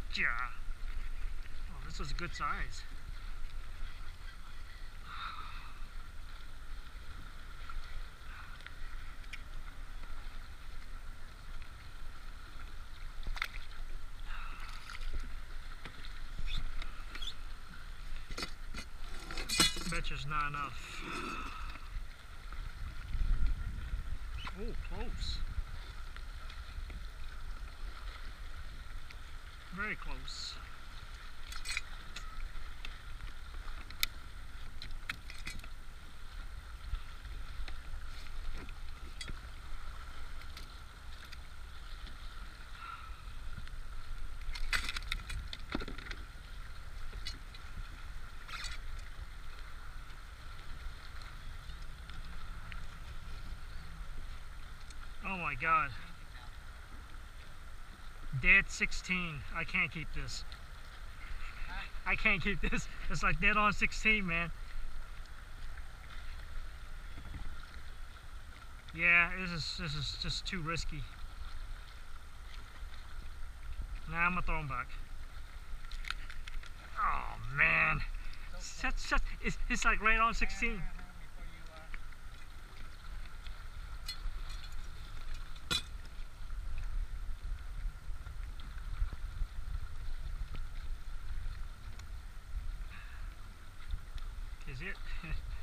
Yeah. Oh, this was a good size. Betcha's not enough. Oh, close. Very close. Oh my God. Dead 16. I can't keep this. I can't keep this. It's like dead on 16, man. Yeah, this is just too risky. Nah, I'm gonna throw him back. Oh man. It's like right on 16. Is it?